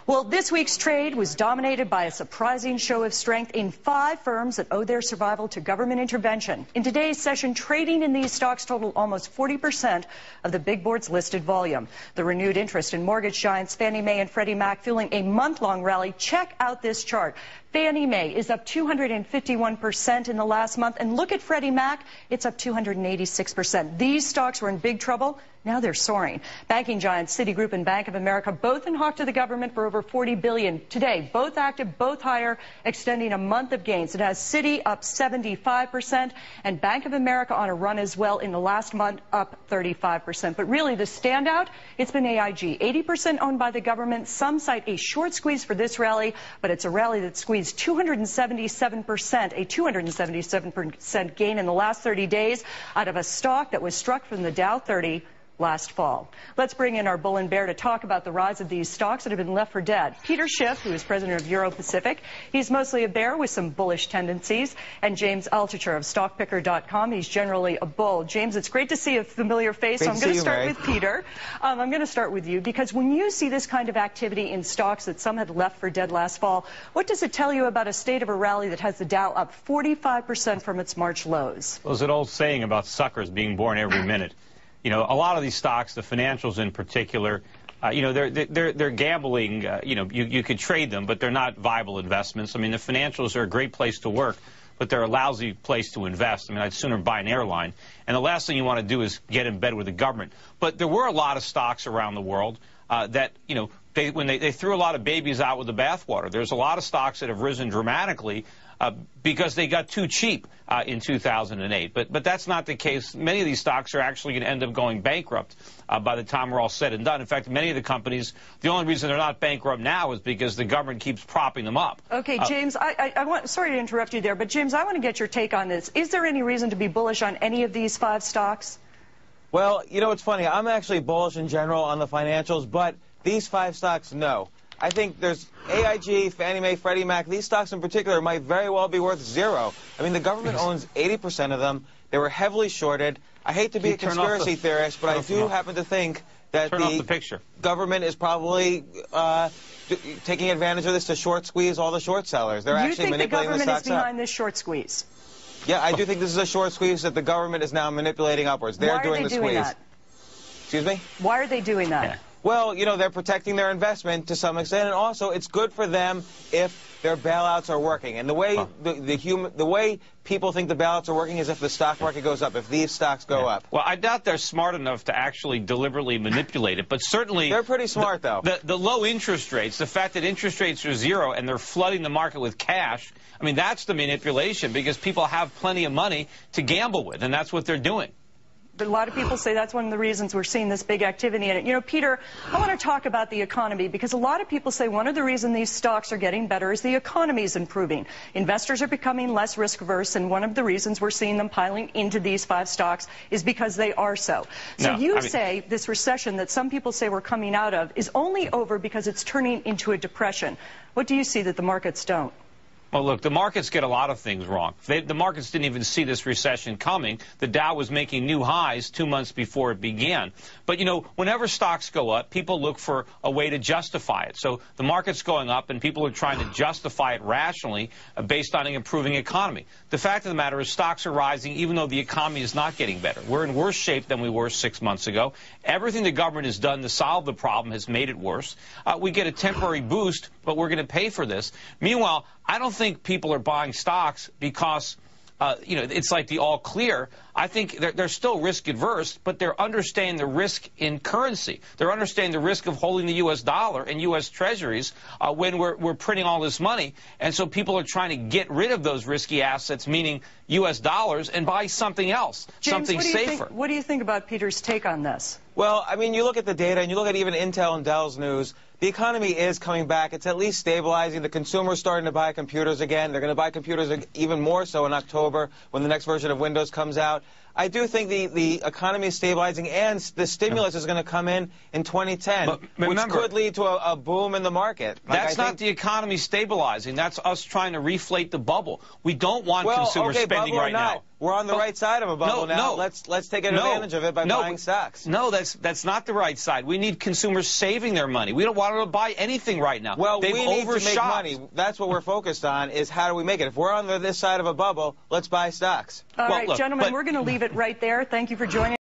Well, this week's trade was dominated by a surprising show of strength in 5 firms that owe their survival to government intervention. In today's session, trading in these stocks totaled almost 40% of the big board's listed volume. The renewed interest in mortgage giants Fannie Mae and Freddie Mac fueling a month-long rally. Check out this chart. Fannie Mae is up 251% in the last month, and look at Freddie Mac, it's up 286%. These stocks were in big trouble. Now they're soaring. Banking giants Citigroup and Bank of America both in hawk to the government for over $40 billion. Today, both active, both higher, extending a month of gains. It has Citi up 75% and Bank of America on a run as well in the last month, up 35%. But really, the standout, it's been AIG, 80% owned by the government. Some cite a short squeeze for this rally, but it's a rally that squeezed 277%, a 277% gain in the last 30 days out of a stock that was struck from the Dow 30 last fall. Let's bring in our bull and bear to talk about the rise of these stocks that have been left for dead. Peter Schiff, who is president of Euro Pacific. He's mostly a bear with some bullish tendencies. And James Altucher of StockPicker.com. He's generally a bull. James, it's great to see a familiar face. So I'm going to start with Peter. I'm going to start with you because when you see this kind of activity in stocks that some had left for dead last fall, what does it tell you about a state of a rally that has the Dow up 45% from its March lows? Well, there's an old saying about suckers being born every minute. You know, a lot of these stocks, the financials in particular, you know, they're gambling. You know, you could trade them, but they're not viable investments. I mean, the financials are a great place to work, but they're a lousy place to invest. I mean, I'd sooner buy an airline. And the last thing you want to do is get in bed with the government. But there were a lot of stocks around the world that, you know, when they threw a lot of babies out with the bathwater. There's a lot of stocks that have risen dramatically because they got too cheap in 2008. But that's not the case. Many of these stocks are actually going to end up going bankrupt by the time we're all said and done. In fact, many of the companies, the only reason they're not bankrupt now is because the government keeps propping them up. Okay, James, sorry to interrupt you there, but James, I want to get your take on this. Is there any reason to be bullish on any of these 5 stocks? Well, you know, it's funny. I'm actually bullish in general on the financials, but these 5 stocks, no. I think there's AIG, Fannie Mae, Freddie Mac. These stocks in particular might very well be worth 0. I mean, the government owns 80% of them. They were heavily shorted. I hate to be a conspiracy theorist, but I do happen to think that the government is probably taking advantage of this to short squeeze all the short sellers. They're actually manipulating the stocks up. You think the government is behind this short squeeze? Yeah, I do think this is a short squeeze that the government is now manipulating upwards. They're doing the squeeze. That? Excuse me? Why are they doing that? Yeah. Well, you know, they're protecting their investment to some extent, and also it's good for them if their bailouts are working. And the way the way people think the bailouts are working is if the stock market goes up, if these stocks go up. Well, I doubt they're smart enough to actually deliberately manipulate it, but certainly they're pretty smart, though. The low interest rates, the fact that interest rates are 0 and they're flooding the market with cash, I mean, that's the manipulation because people have plenty of money to gamble with, and that's what they're doing. But a lot of people say that's one of the reasons we're seeing this big activity in it. You know, Peter, I want to talk about the economy because a lot of people say one of the reasons these stocks are getting better is the economy is improving. Investors are becoming less risk-averse, and one of the reasons we're seeing them piling into these 5 stocks is because they are so. So you say this recession that some people say we're coming out of is only over because it's turning into a depression. What do you see that the markets don't? Well, look, the markets get a lot of things wrong. The markets didn't even see this recession coming. The Dow was making new highs 2 months before it began. But, you know, whenever stocks go up, people look for a way to justify it. So the market's going up, and people are trying to justify it rationally based on an improving economy. The fact of the matter is stocks are rising even though the economy is not getting better. We're in worse shape than we were 6 months ago. Everything the government has done to solve the problem has made it worse. We get a temporary boost, but we're going to pay for this. Meanwhile, I don't think people are buying stocks because, you know, it's like the all clear. I think they're still risk adverse, but they're understanding the risk in currency. They're understanding the risk of holding the U.S. dollar and U.S. treasuries when we're printing all this money. And so people are trying to get rid of those risky assets, meaning U.S. dollars, and buy something else, something safer. What do you think about Peter's take on this? Well, I mean, you look at the data and you look at even Intel and Dell's news. The economy is coming back. It's at least stabilizing. The consumer's starting to buy computers again. They're going to buy computers even more so in October when the next version of Windows comes out. I do think the economy is stabilizing, and the stimulus is going to come in 2010, which could lead to a boom in the market. That's not the economy stabilizing. That's us trying to reflate the bubble. We don't want consumer spending right now. We're on the right side of a bubble now. Let's take advantage of it by buying stocks. No, that's not the right side. We need consumers saving their money. We don't want them to buy anything right now. Well, They've we need to make overshot. money. That's what we're focused on, is how do we make it. If we're on this side of a bubble, let's buy stocks. All right, gentlemen, we're going to leave it right there. Thank you for joining us.